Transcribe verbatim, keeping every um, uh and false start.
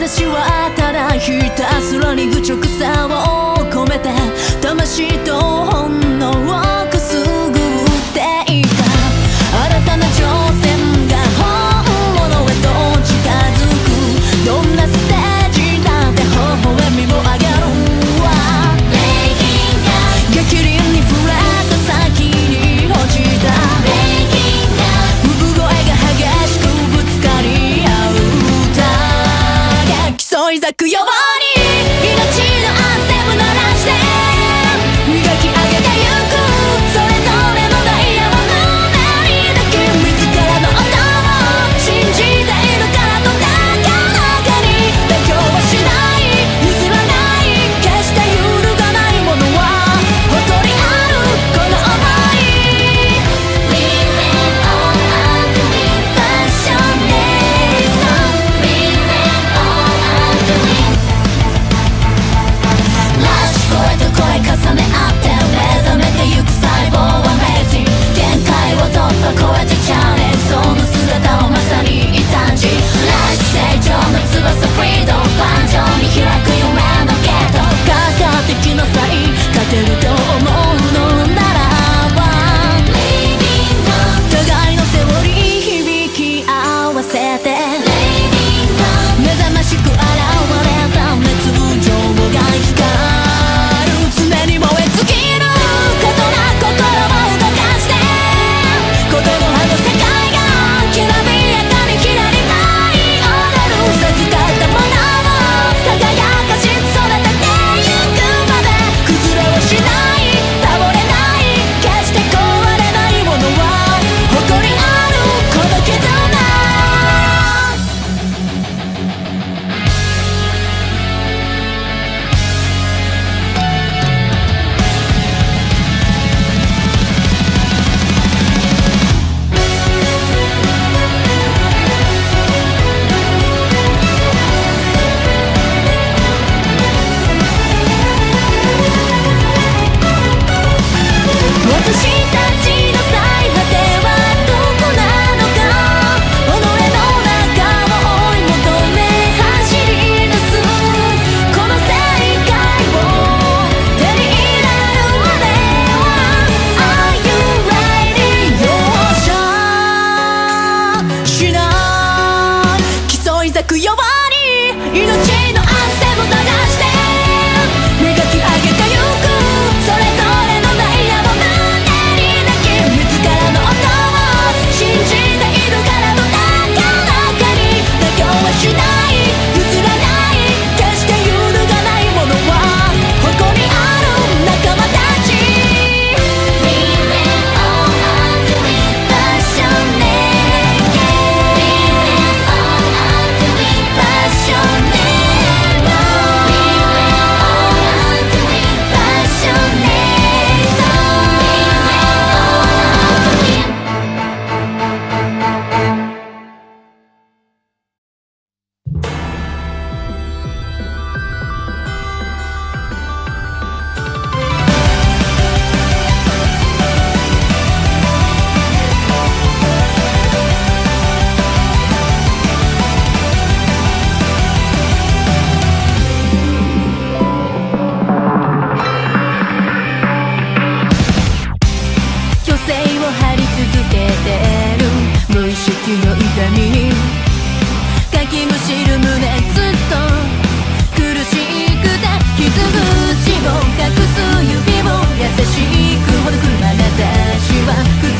私はただひたすらに愚直さを込めて魂と本能をくすぐっていた。新たな挑戦が本物へと近づく。どんなステージだって微笑みも上がるわ。激鱗に触れた先に落ちた産声が激しくぶつかり合う歌が競い咲くように命のアンセム鳴らして磨き上げてゆく。それぞれのダイヤを胸に抱き自らの音を信じているからと高らかに妥協はしない譲らない決して揺るがないものは誇りあるこの想い Living on unto me Passionate song Living on unto me ラッシュ声と声重ね合って目覚めてゆく細胞は Amazing 限界を突破超えてチャレンジその姿をまさに異端児ラッシュ成長の翼フリード盤上に開く夢のゲートかかってきなさい勝てると思うのならば互いのセオリー響き合わせて目覚ましく現れた熱風情が光る常に燃え尽きることな心を動かしてことの葉の世界がきらびやかにきらり舞い踊る授かったものを輝かし育ててゆくまで崩れはしない倒れない決して壊れないものは誇りあるこの絆私たちの最果てはどこなのか己の中を追い求め走り出すこの世界を手に入れるまでは Are you ready? 容赦しない競い咲くように命のアンセム流して磨き上げてゆくそれぞれのダイヤを胸に抱き自らの音を信じているからと高らかに妥協はしない譲らない決して揺るがないものは誇りある仲間たち Living on unto me Passionate Living on unto me Passionate虚勢を張り続けてる無意識の痛みかきむしる胸ずっと苦しくて傷口を隠す指を優しくほどく眼差しは